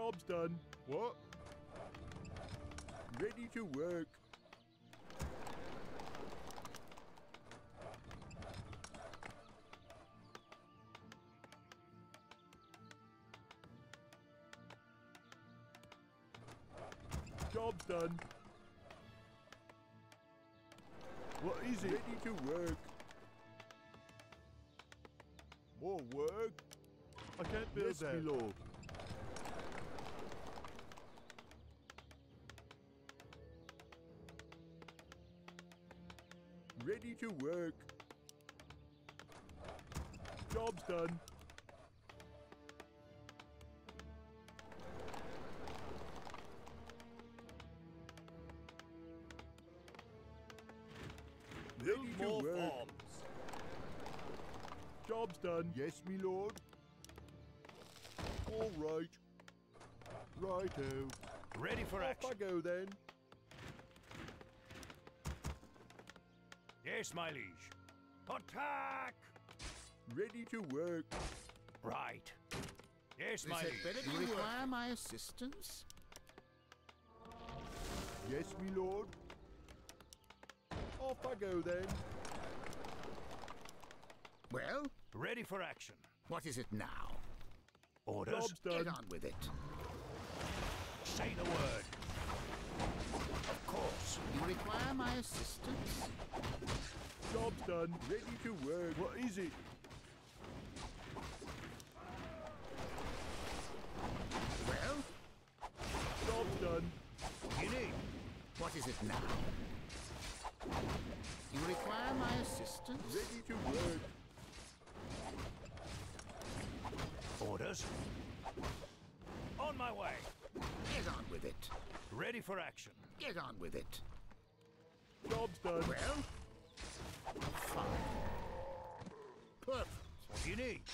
Job's done. What? Ready to work. Job's done. What is it? Ready to work. More work? I can't build that. Yes, my lord. Ready to work. Job's done. Build Ready more to work. farms. Job's done. Yes, me lord. All right. Righto. Ready for Off action. I go then. Yes, my liege. Attack! Ready to work. Right. Yes, This my had liege. better be require my assistance? Yes, me lord. Off I go then. Well, Ready for action. what is it now? Orders. Job's Get done. on with it. Say the word. Of course. You require my assistance? Job's done. Ready to work. What is it? Well, Job's done. You need. what is it now? You require my assistance? Ready to work. Orders. On my way. Get on with it. Ready for action. Get on with it. Job's done. Well, fine. Perfect. What do you need?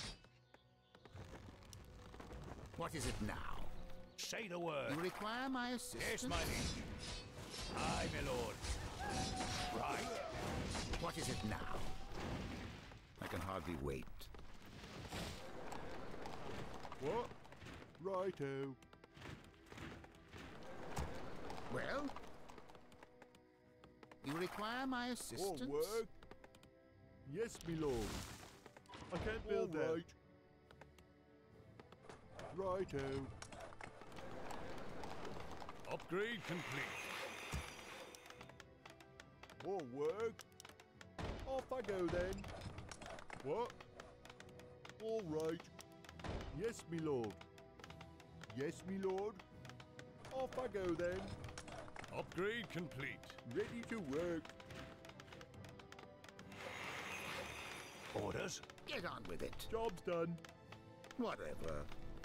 What is it now? Say the word. You require my assistance? Yes, my liege. Aye, my lord. Right. What is it now? I can hardly wait. What? Righto. Well? You require my More assistance? work. Yes, me lord. I can't build All that. Righto. Upgrade complete. More work. Off I go then. What? All right. Yes, me lord. Yes, me lord. Off I go then. Upgrade complete. Ready to work. Orders. Get on with it. Job's done. Whatever.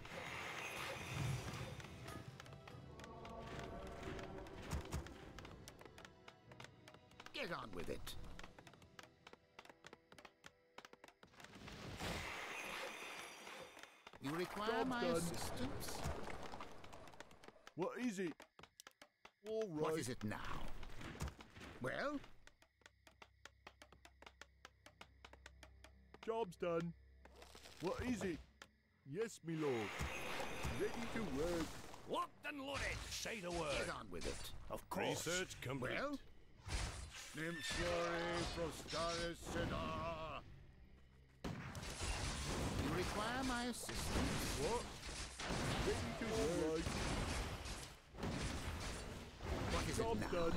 Get on with it. You require Job's my done. assistance? What is it? All right. What is it now? Well, Job's done. What is it? Yes, me lord. Ready to work. Locked and loaded. Say the word. get on with it. Of course. Research complete. Well, Nymphori Frostaris Sidar. you require my assistance? What? Ready to work. What is it Job's now? done.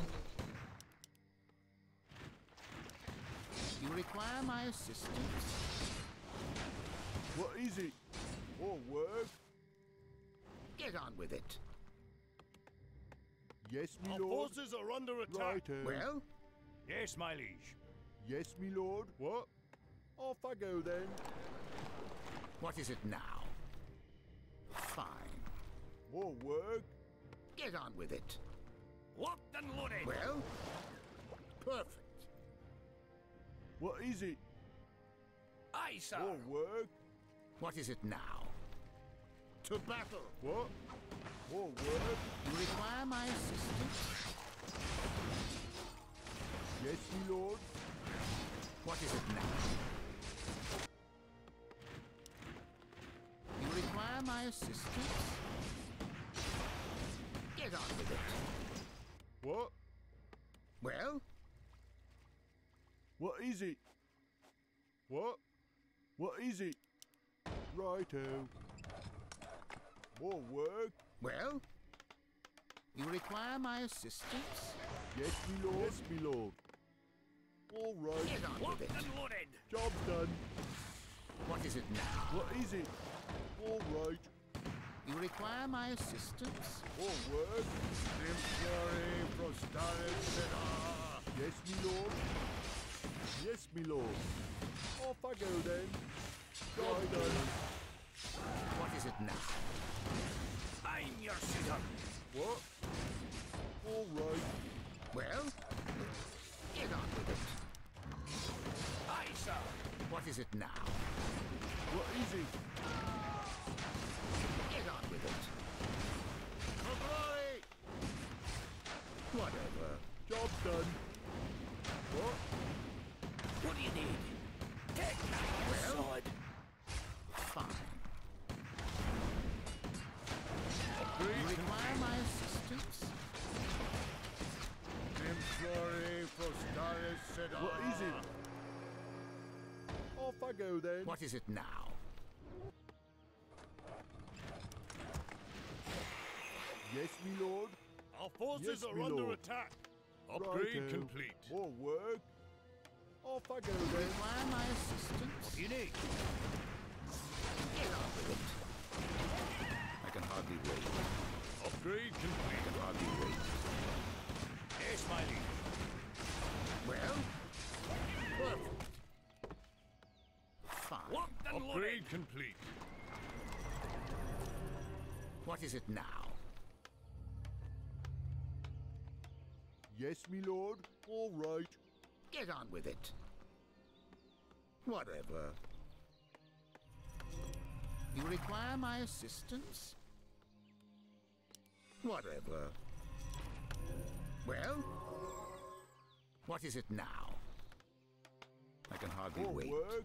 You require my assistance? What is it? More work. Get on with it. Yes, me Our lord. forces are under attack. Righto. Well, Yes, my liege. Yes, me lord. What? Off I go then. what is it now? Fine. More work. Get on with it. Locked and loaded. Well, perfect. What is it? Aye, sir. More work. What is it now? To battle. What? More work. You require my assistance? Yes, me lord. What is it now? You require my assistance? with it. What? Well, What is it? What? What is it? Righto. More work? Well, you require my assistance? Yes, me lord. Yes, me lord. All right. Get on Locked with it. and loaded. Job's done. What is it now? What is it? All right. You require my assistance? More work? Implory Prostaris Senar. Yes, me lord. Yes, me lord. Off I go then. Job done. What is it now? I'm your shooter. What? All right. Well, get on with it. Aye, sir. What is it now? What is it? Get on with it. For glory! Whatever. Job's done. What? What do you need? Take that sword. Fine. Agreed. You require my assistance? Implory Prostaris Senar. What is it? Off I go then. What is it now? Yes, me lord. Our forces Yes, are me under lord. attack. Upgrade Righto. complete. More work? Off I go You then. require my assistance? What do you need? Get on with it. I can hardly wait. Upgrade I complete. can hardly wait. Yes, my liege. Well, perfect. Fine. Locked and loaded. Upgrade complete. What is it now? Yes, me lord. All right. Get on with it. Whatever. You require my assistance? Whatever. Well, what is it now? I can hardly More wait. work?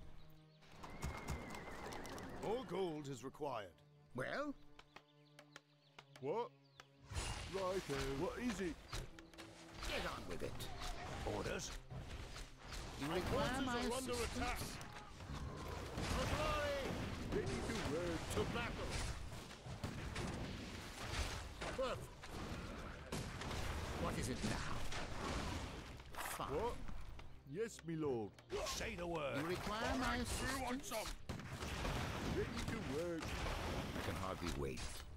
More gold is required. Well, What? Righto. What is it? get on with it. Orders. You Our require forces my are under assistance? attack. For glory! Ready to work. To battle. Perfect. What is it now? Fine. What? Yes, me lord. Say the word. You require my You want assistance? some? Ready to work. I can hardly wait.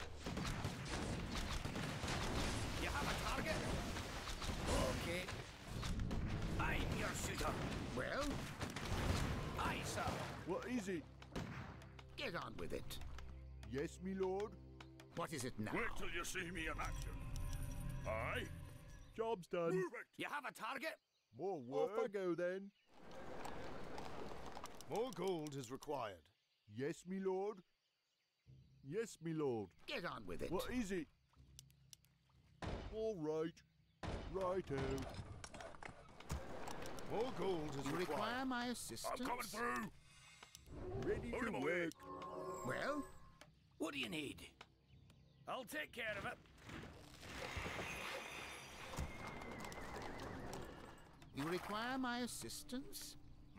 You have a target? Okay. I'm your shooter. Well, Aye, sir. What is it? get on with it. Yes, me lord. What is it now? Wait till you see me in action. Aye. Job's done. Move it. You have a target? More work? Off I go then. More gold is required. Yes, me lord. Yes, me lord. Get on with it. What is it? All right. Righto. More gold is You required. require my assistance? I'm coming through. Ready Hold to him away. work. Well, What do you need? I'll take care of it. you require my assistance?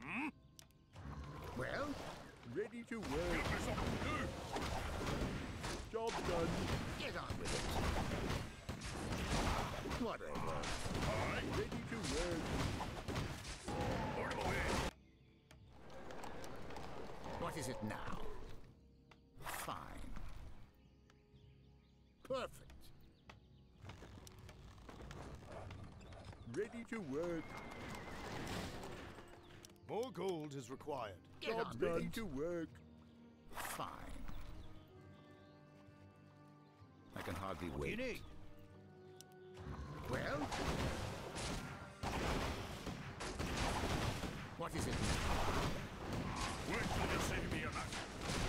Well, Ready to Give work. me something to do. Job's done. get on with it. Whatever. Aye. Ready to work. Hold him away. What is it now? Fine. Perfect. Ready to work. More gold is required. Get Job's on with done. it. To work. Fine. I can hardly What do you wait. need? Well? What is it now? Wait till you see me in action.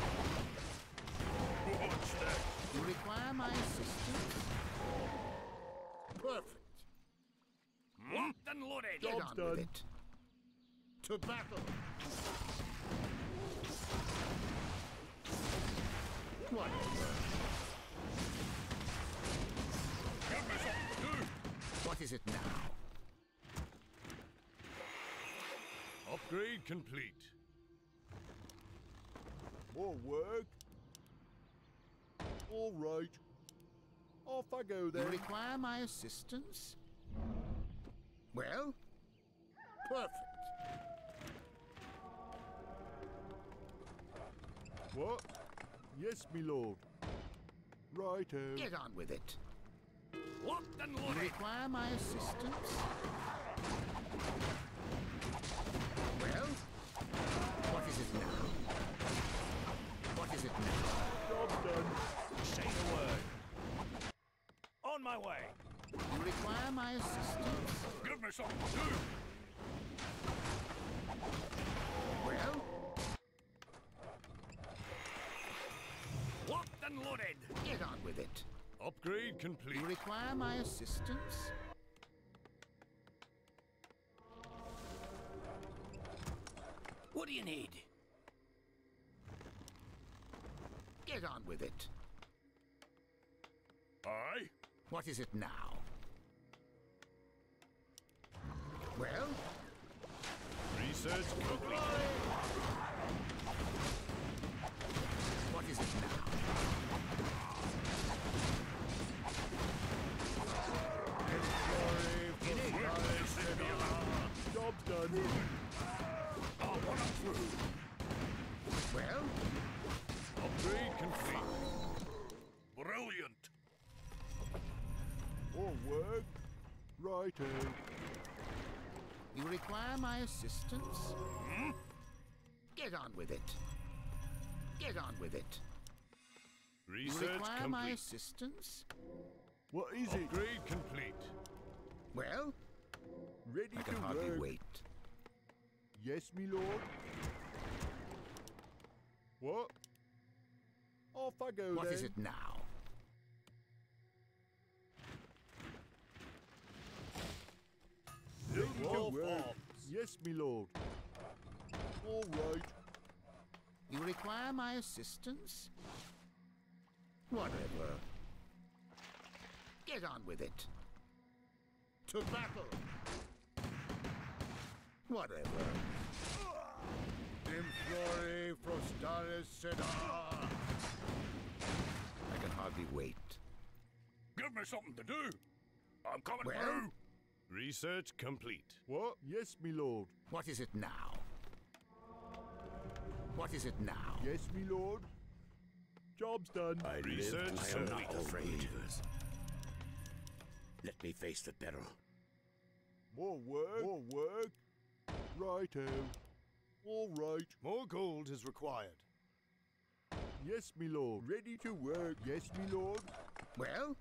What's that? You require my assistance? Perfect. Locked and loaded. Get Job's on done. with it. To battle. Whatever. Give me is it now? Upgrade complete. More work? All right. Off I go You then. require my assistance? Well, perfect. What? Yes, me lord. Righto. Get on with it. Locked and You loaded. require my assistance? Well, what is it now? What is it now? Job done. Say the word. On my way. You require my assistance? Give me something to do. Well, Locked and loaded. get on with it. Upgrade complete. You require my assistance? What do you need? Get on with it. Aye. What is it now? Well, Research complete. what is it now? Job's done. I'll run up through. Well, Upgrade complete. Brilliant. More work? Righto. you require my assistance? Get on with it. Get on with it. You Research require my complete. assistance? What is it? Upgrade complete. Well, Ready I can to hardly work. wait. Yes, me lord. What? Off I go What then. is it now? Ready to All work. forms. Yes, me lord. All right. You require my assistance? Whatever. Get on with it. To battle! Whatever. Implore Frostalis Seda. I can hardly wait. Give me something to do. I'm coming Well? through. Research complete. What? Yes, me lord. What is it now? What is it now? Yes, me lord. Job's done. Research complete. believers. Let me face the peril. More work. More work. Righto. All right. More gold is required. Yes, me lord. Ready to work. Yes, me lord. Well,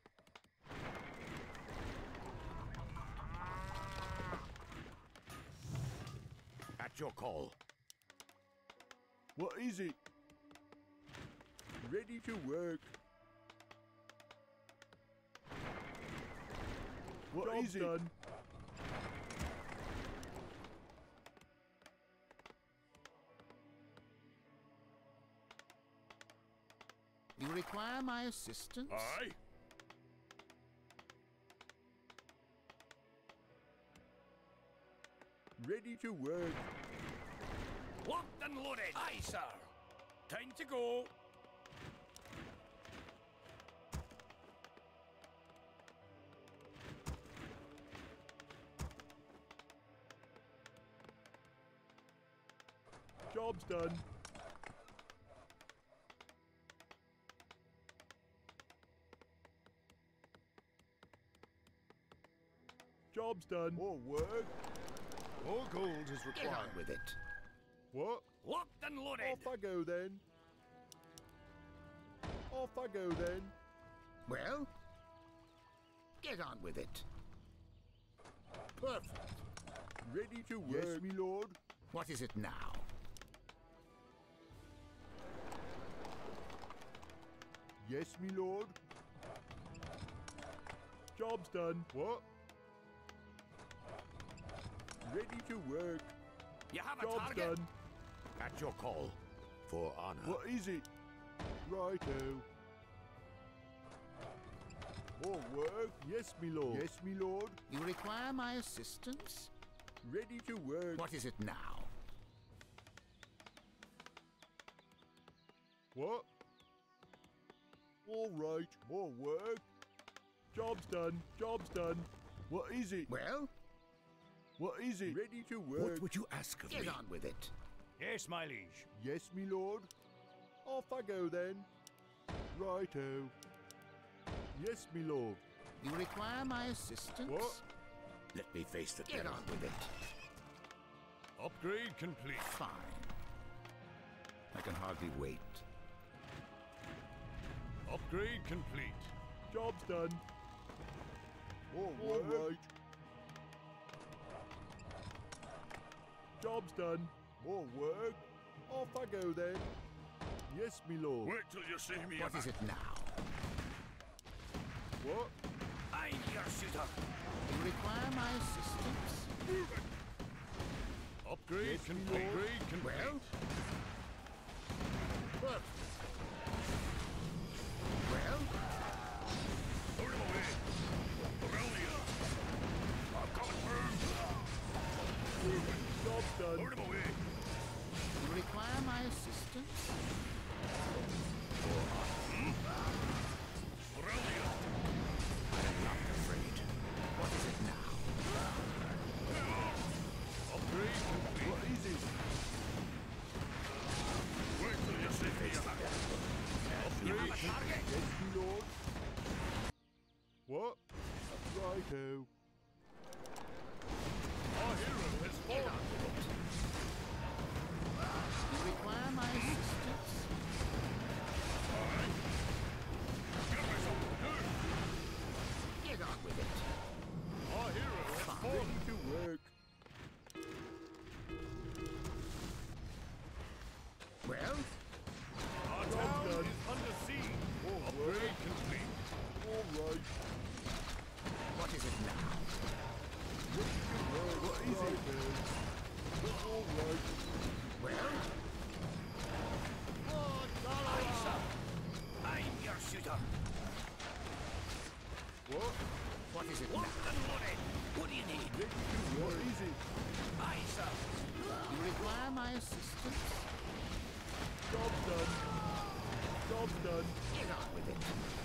At your call. What is it? Ready to work. What Job's is it? done. you require my assistance? Aye. Ready to work. Locked and loaded. Aye, sir. Time to go. Job's done. Job's done. More work. More gold is Get on required. with it. What? Locked and loaded. Off I go then. Off I go then. Well, get on with it. Perfect. Ready to work. Yes, me lord. What is it now? Yes, me lord. Job's done. What? Ready to work. You have a Job's target. done. At your call. For honor. What is it? Righto. More work? Yes, me lord. Yes, me lord. You require my assistance? Ready to work. What is it now? What? All right. More work. Job's done. Job's done. What is it? Well, What is it? Ready to work. What would you ask of get me? on with it. Yes, my liege. Yes, me lord. Off I go then. Righto. Yes, me lord. You require my assistance? What? Let me face the Get devil. on with it. Upgrade complete. Fine. I can hardly wait. Upgrade complete. Job's done. All right. Job's done. More work. Off I go then. Yes, me lord. Wait till you see me. What is it now? What? I'm your shooter. You require my assistance? Upgrade Yes, complete. my lord. Upgrade complete. Well? What? Well? Throw him away. Aurelia. I'm coming through. Job's Throw done. him away. You require my assistance? Aurelia. I'm not afraid. What is it now? Upgrade complete. What is it? Wait till you see me. Upgrade complete. Yes, me lord. What? Righto. Our hero has Get fallen. on with it. You require my assistance? Give me something to do. Get on with it. Our hero has fallen. Ready to work. Well? Our Job's town done. is under siege. All Upgrade right. complete. All right. What is it now? What is it? All right. Well? I'm your shooter. What? What is it now? What do you need? Ready to work. What is it? Aye, sir. You require my assistance? Job's done. Job's done. Get on with it.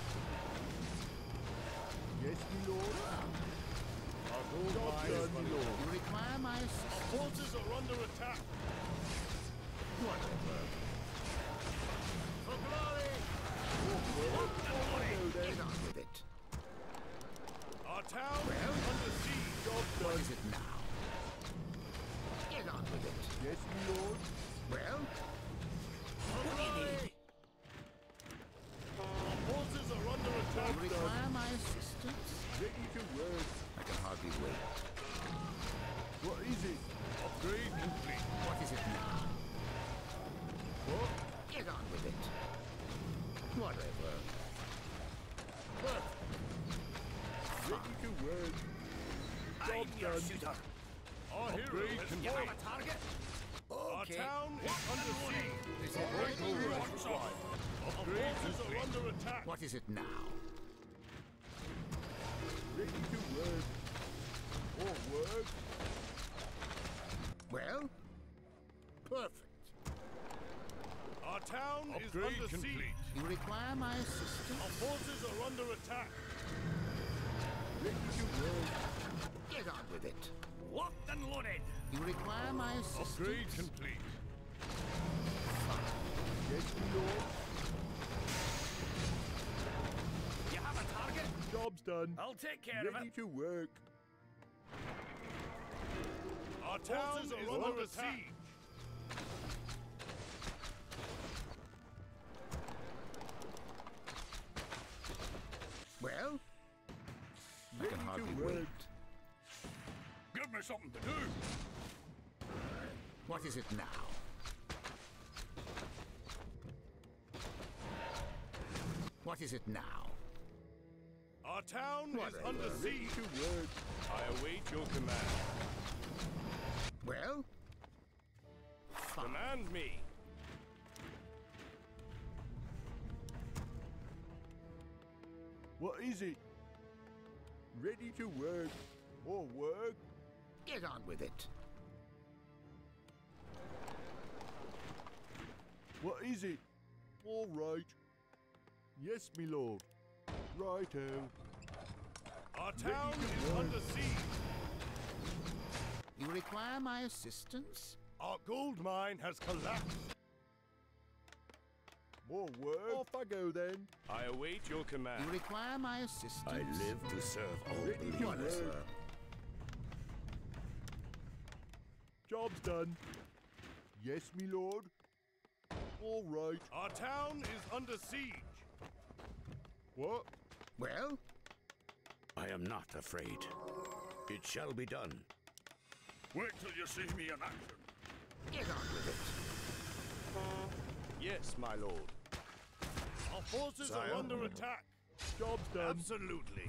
Yes, me lord. Our gold Job's mine is done, me running. lord. You require my assistance? Forces are under attack. Whatever. For glory! Get on with it. Our town Well? is under siege. Job's What done. is it now? Get on with it. Yes, me lord. Well? What do you need? Our forces are under attack. You require my assistance? Ready to work. I can hardly wait. What is it? Upgrade complete. What is it now? What? Get on with it. Whatever. What? Ready to work. I'm Job's your done. shooter. Our hero has fallen. target? Our Okay. town is under siege. Is it Our right? forces are under attack. What is it now? Ready to work. All work. Well? Perfect. Our town is under siege. You require my Our assistance? forces are under attack. Ready to work. Get on with it. Locked and loaded. You require my assistance? Upgrade complete. Yes, me lord. You have a target? Job's done. I'll take care Ready to work. Our town is under siege. Well? I Ready can to hardly work. wait. Give me something to do. What is it now? What is it now? Our town is Whatever. under Ready siege. to work. I await your command. Well? Fine. Command me. What is it? Ready to work. More work. Get on with it. What is it? All right. Yes, my lord. Righto. Our town is under siege. You require my assistance? Our gold mine has collapsed. More work. Off I go then. I await your command. You require my assistance? I live to serve all Ready to believers. work. Job's done. Yes, my lord. All right. Our town is under siege. What? Well, I am not afraid. It shall be done. Wait till you see me in action. get on with it. Yes, my lord. Our forces Sire. are under attack. Job's done. Absolutely.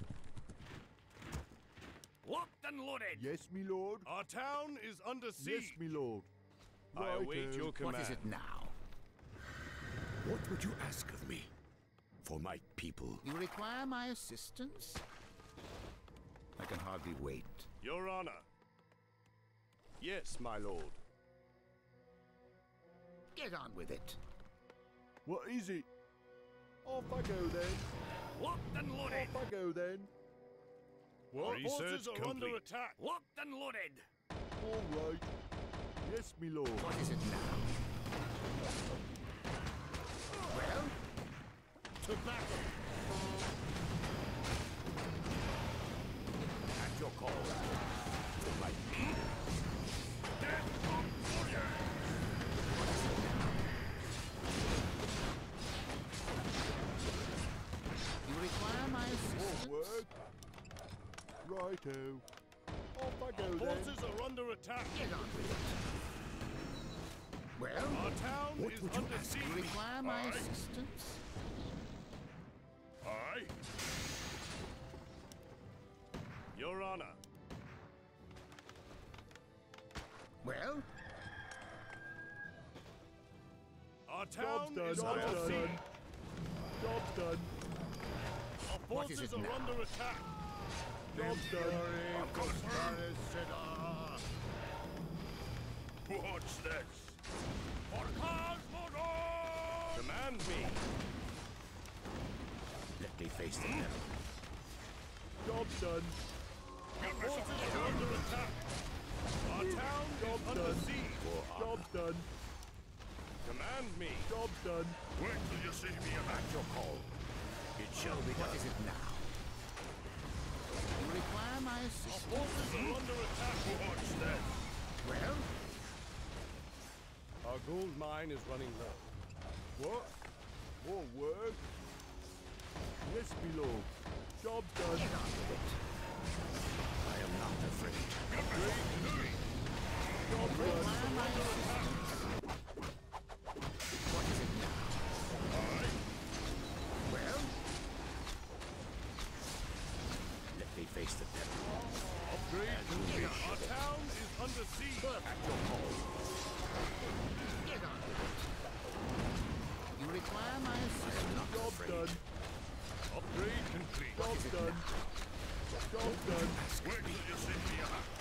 Locked and loaded. Yes, my lord. Our town is under Yes, siege. my lord. I await Righto. your command. What is it now? What would you ask of me? For my people. You require my assistance? I can hardly wait. Your Honor. Yes, my lord. Get on with it. What is it? Off I go then. Locked and loaded. Off I go then. Our Research forces are under complete. attack. Locked and loaded. All right. Yes, my lord. What is it now? Well, To battle. At your call. For my people. Death of warrior. you require my More assistance? work. Righto. Off I go Our then. forces are under attack. Get on with it. Well, Our town What is would you under ask? you siege. require my Aye. assistance? Aye. Your Honor. Well, Our Job's town done. is Job's under done. siege. Job's done. Our What is forces it are now? under attack. Job's done. Watch this. For Cosmodon! Command me. Let me face the devil. Job's done. Our forces are under attack. Our town is Job's under done. siege. Job's done. Command me. Job's done. Wait till you see me At your call. It shall be what done. is it now? You require my Our assistance? forces are under attack. Watch this. Well, Our gold mine is running low. What? More work? Yes, my lord. Job's done. get on with it. I am not afraid. Job's done. Require my assistance? What is it now? Well, Let me face the devil. Our town is under siege. At your call. get on with it. You require my assistance? Job's done. Upgrade complete. Job's done. Job's done. Wait till you see me in action.